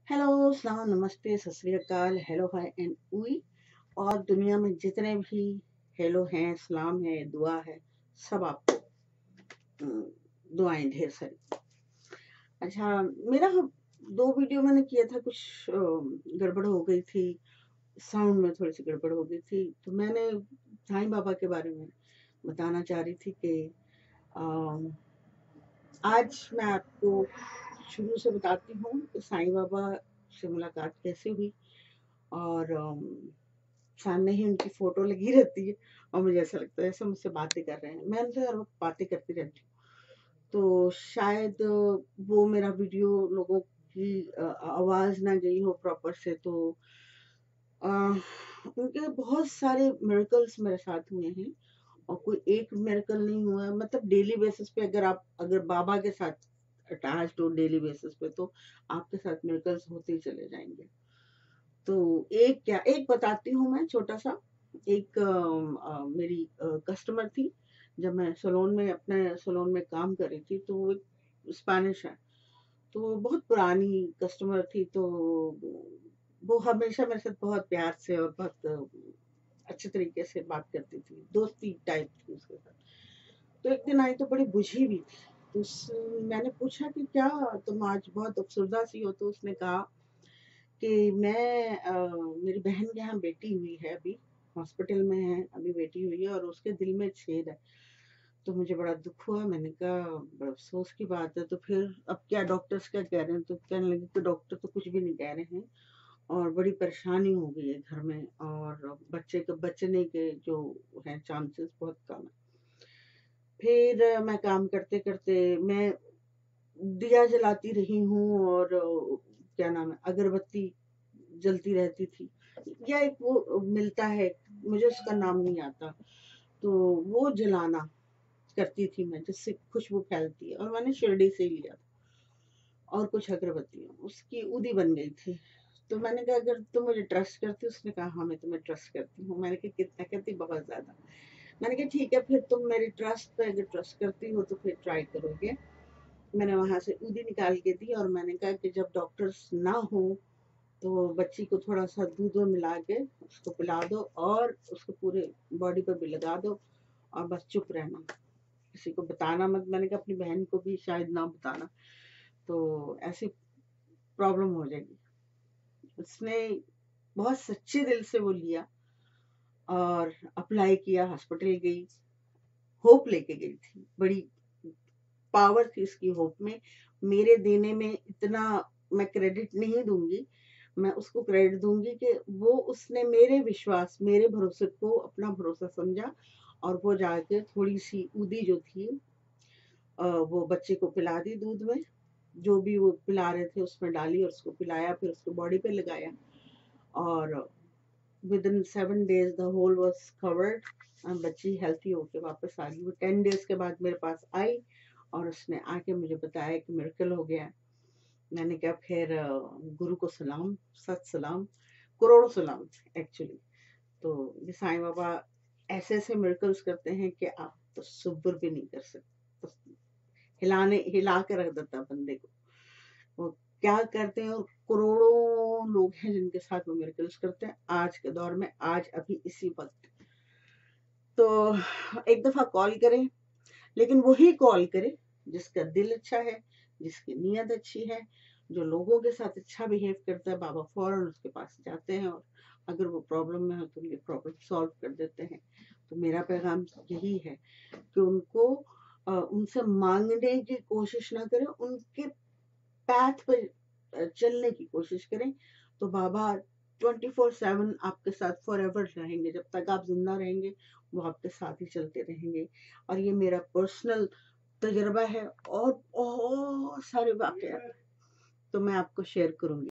Hello, सलाम, नमस्ते, सत श्री अकाल, हेलो, हाय एंड उई। और दुनिया में जितने भी हेलो हैं, सलाम है, दुआ है, सब आपको दुआएं ढेर सारी। अच्छा, मेरा दो वीडियो मैंने किया था, कुछ गड़बड़ हो गई थी, साउंड में थोड़ी सी गड़बड़ हो गई थी। तो मैंने साईं बाबा के बारे में बताना चाह रही थी कि आज मैं आपको शुरू से बताती हूँ कि साईं बाबा से मुलाकात कैसे हुई। और सामने ही उनकी फोटो लगी रहती है और मुझे ऐसा लगता है जैसे मुझसे बातें कर रहे हैं। मैं उनसे हर वक्त बातें करती रहती हूँ। तो शायद वो मेरा वीडियो लोगों की आवाज ना गई हो प्रॉपर से। तो अ, उनके बहुत सारे मिरेकल्स मेरे साथ हुए हैं और कोई एक मिरेकल नहीं हुआ है। मतलब डेली बेसिस पे अगर बाबा के साथ अटैच्ड हो डेली बेसिस पे, तो आपके साथ मिरेकल्स होते ही चले जाएंगे। तो एक बताती हूँ मैं, छोटा सा। एक मेरी कस्टमर थी। जब मैं अपने सैलून में काम कर रही थी, तो वो एक स्पेनिश है। तो बहुत पुरानी कस्टमर थी। तो वो हमेशा मेरे साथ बहुत प्यार से और बहुत अच्छे तरीके से बात करती थी, दोस्ती टाइप थी उसके साथ। तो एक दिन आई तो बड़ी बुझी हुई थी। तो मैंने पूछा कि क्या तुम आज बहुत अफसरदा सी हो। तो उसने कहा कि मेरी बहन के यहाँ बेटी हुई है, अभी हॉस्पिटल में है, अभी बेटी हुई है और उसके दिल में छेद है। तो मुझे बड़ा दुख हुआ। मैंने कहा बड़ा अफसोस की बात है। तो फिर अब क्या डॉक्टर्स क्या कह रहे हैं। तो कहने लगे कि डॉक्टर तो कुछ भी नहीं कह रहे हैं और बड़ी परेशानी हो गई है घर में, और बच्चे के बचने के जो है चांसेस बहुत कम है। फिर मैं काम करते करते मैं दिया जलाती रही हूँ और क्या नाम है, अगरबत्ती जलती रहती थी। या एक वो मिलता है, मुझे उसका नाम नहीं आता। तो वो जलाना करती थी मैं, जिससे खुशबू फैलती है। और मैंने शिरडी से ही लिया था और कुछ अगरबत्तियां, उसकी उदी बन गई थी। तो मैंने कहा अगर तुम मुझे ट्रस्ट करती हो। उसने कहा हाँ, मैं तुम्हें ट्रस्ट करती हूँ। मैंने कहा कितना करती, बहुत ज्यादा। मैंने कहा ठीक है, फिर तुम मेरी ट्रस्ट पे अगर ट्रस्ट करती हो तो फिर ट्राई करोगे। मैंने वहां से ऊदी निकाल के दी और मैंने कहा कि जब डॉक्टर्स ना हो तो बच्ची को थोड़ा सा दूध में मिला के उसको पिला दो और उसको पूरे बॉडी पे भी लगा दो और बस चुप रहना, किसी को बताना मत। मैंने कहा अपनी बहन को भी शायद ना बताना, तो ऐसी प्रॉब्लम हो जाएगी। उसने बहुत सच्चे दिल से वो लिया और अप्लाई किया, हॉस्पिटल गई, होप लेके गई थी। बड़ी पावर थी इसकी होप में। मेरे देने में इतना मैं क्रेडिट नहीं दूंगी, मैं उसको क्रेडिट दूंगी कि वो उसने मेरे विश्वास, मेरे भरोसे को अपना भरोसा समझा और वो जाके थोड़ी सी उदी जो थी वो बच्चे को पिला दी दूध में। जो भी वो पिला रहे थे उसमें डाली और उसको पिलाया, फिर उसको बॉडी पे लगाया। और within 7 days the whole was covered. बच्ची हेल्थी होके वापस आ गई। वो 10 days के बाद मेरे पास आई और उसने आके मुझे बताया कि मिरेकल हो गया। मैंने कहा फिर गुरु को सलाम, सत सलाम, करोड़ों सलाम एक्चुअली। तो ये साईं बाबा ऐसे ऐसे मिरेकल्स करते हैं कि आप तसव्वुर भी नहीं कर सकते। तो हिला के रख देता है बंदे को। वो क्या करते हैं, और करोड़ों लोग हैं जिनके साथ वो मिरेकल्स करते हैं आज के दौर में, आज अभी इसी वक्त। तो एक दफा कॉल करें, लेकिन वही कॉल करे जिसका दिल अच्छा है, जिसकी नीयत अच्छी है, जो लोगों के साथ अच्छा बिहेव करता है। बाबा फौरन उसके पास जाते हैं और अगर वो प्रॉब्लम में हो तो उनकी प्रॉब्लम सॉल्व कर देते हैं। तो मेरा पैगाम यही है कि उनको उनसे मांगने की कोशिश ना करें, उनके पैथ पर चलने की कोशिश करें। तो बाबा 24/7 आपके साथ फॉर एवर रहेंगे। जब तक आप जिंदा रहेंगे वो आपके साथ ही चलते रहेंगे। और ये मेरा पर्सनल तजुर्बा है और बहुत सारे वाकया तो मैं आपको शेयर करूंगी।